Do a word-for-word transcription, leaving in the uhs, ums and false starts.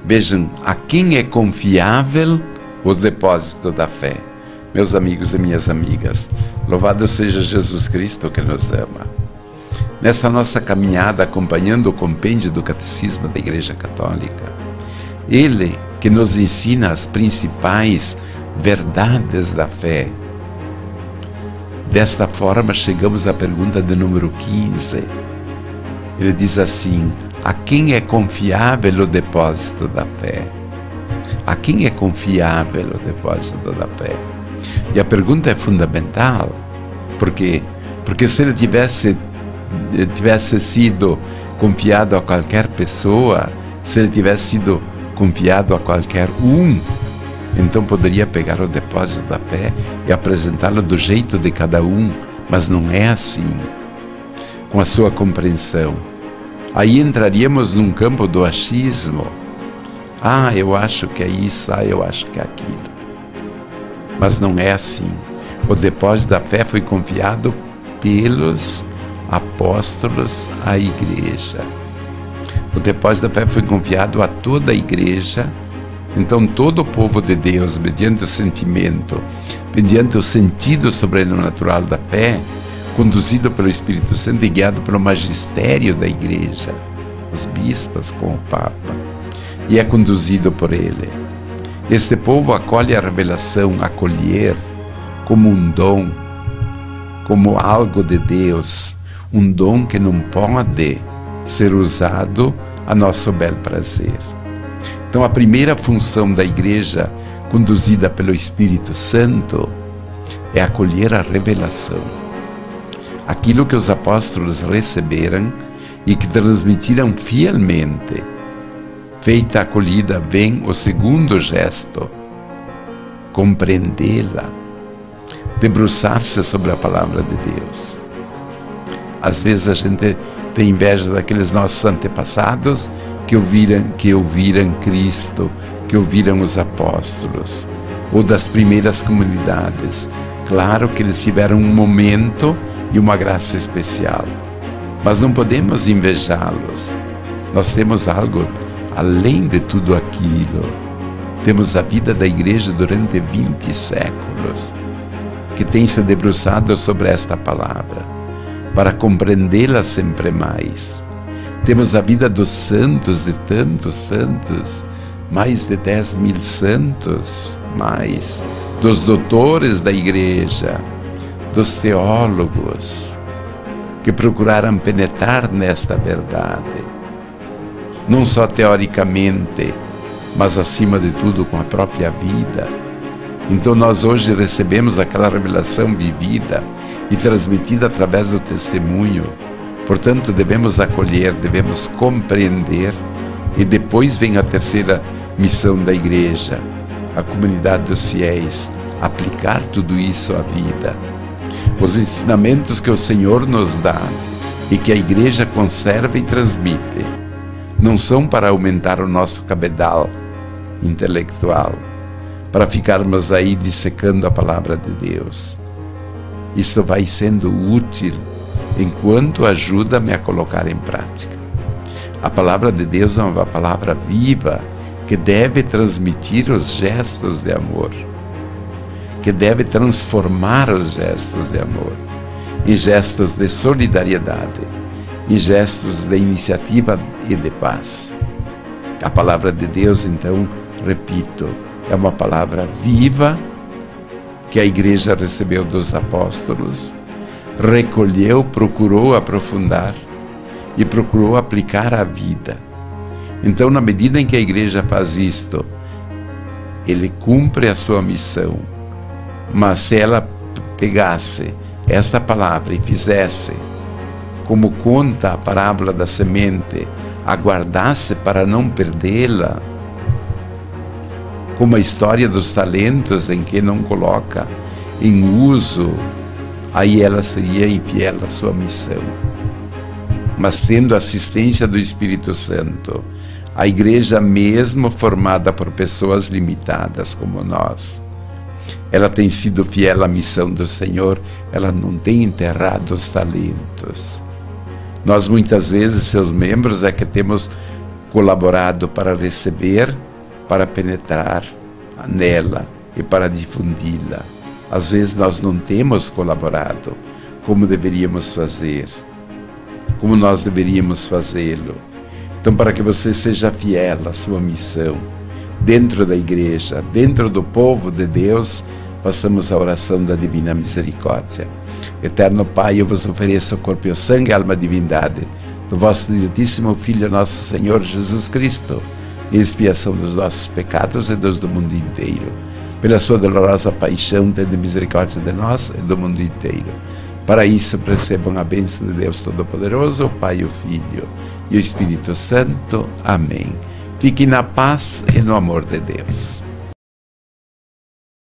Vejam, a quem é confiável o depósito da fé? Meus amigos e minhas amigas, louvado seja Jesus Cristo que nos ama. Nessa nossa caminhada, acompanhando o compêndio do Catecismo da Igreja Católica, Ele que nos ensina as principais verdades da fé. Desta forma, chegamos à pergunta de número quinze. Ele diz assim: a quem é confiável o depósito da fé? A quem é confiável o depósito da fé? E a pergunta é fundamental. Por quê? Porque se ele tivesse, tivesse sido confiado a qualquer pessoa, se ele tivesse sido confiado a qualquer um, então poderia pegar o depósito da fé e apresentá-lo do jeito de cada um, mas não é assim, com a sua compreensão. Aí entraríamos num campo do achismo. Ah, eu acho que é isso, ah, eu acho que é aquilo. Mas não é assim. O depósito da fé foi confiado pelos apóstolos à igreja. O depósito da fé foi confiado a toda a igreja. Então todo o povo de Deus, mediante o sentimento, mediante o sentido sobrenatural da fé, conduzido pelo Espírito Santo e guiado pelo magistério da igreja, os bispos com o Papa, e é conduzido por ele. Este povo acolhe a revelação, acolher como um dom, como algo de Deus, um dom que não pode ser usado a nosso bel prazer. Então a primeira função da igreja, conduzida pelo Espírito Santo, é acolher a revelação. Aquilo que os apóstolos receberam e que transmitiram fielmente. Feita a acolhida, vem o segundo gesto: compreendê-la, debruçar-se sobre a palavra de Deus. Às vezes a gente tem inveja daqueles nossos antepassados que ouviram, que ouviram Cristo, que ouviram os apóstolos, ou das primeiras comunidades. Claro que eles tiveram um momento e uma graça especial, mas não podemos invejá-los. Nós temos algo além de tudo aquilo. Temos a vida da igreja durante vinte séculos, que tem se debruçado sobre esta palavra, para compreendê-la sempre mais. Temos a vida dos santos, de tantos santos, mais de dez mil santos, mais, dos doutores da igreja, dos teólogos, que procuraram penetrar nesta verdade, não só teoricamente, mas acima de tudo com a própria vida. Então nós hoje recebemos aquela revelação vivida e transmitida através do testemunho. Portanto, devemos acolher, devemos compreender, e depois vem a terceira missão da igreja, a comunidade dos fiéis, aplicar tudo isso à vida. Os ensinamentos que o Senhor nos dá e que a igreja conserva e transmite, não são para aumentar o nosso cabedal intelectual, para ficarmos aí dissecando a palavra de Deus. Isso vai sendo útil enquanto ajuda-me a colocar em prática. A palavra de Deus é uma palavra viva que deve transmitir os gestos de amor, que deve transformar os gestos de amor em gestos de solidariedade, em gestos de iniciativa e de paz. A palavra de Deus, então, repito, é uma palavra viva que a igreja recebeu dos apóstolos, recolheu, procurou aprofundar e procurou aplicar à vida. Então, na medida em que a igreja faz isto, ele cumpre a sua missão. Mas se ela pegasse esta palavra e fizesse como conta a parábola da semente, aguardasse para não perdê-la, como a história dos talentos em que não coloca em uso, aí ela seria infiel à sua missão. Mas tendo assistência do Espírito Santo, a igreja mesmo formada por pessoas limitadas como nós, ela tem sido fiel à missão do Senhor, ela não tem enterrado os talentos. Nós muitas vezes, seus membros, é que temos colaborado para receber, para penetrar nela e para difundi-la. Às vezes nós não temos colaborado como deveríamos fazer, como nós deveríamos fazê-lo. Então, para que você seja fiel à sua missão, dentro da igreja, dentro do povo de Deus, façamos a oração da Divina Misericórdia. Eterno Pai, eu vos ofereço o corpo e o sangue, alma e divindade do vosso diletíssimo Filho, nosso Senhor Jesus Cristo, em expiação dos nossos pecados e dos do mundo inteiro. Pela sua dolorosa paixão, tende misericórdia de nós e do mundo inteiro. Para isso, recebam a bênção de Deus Todo-Poderoso, o Pai, o Filho e o Espírito Santo. Amém. Fiquem na paz e no amor de Deus.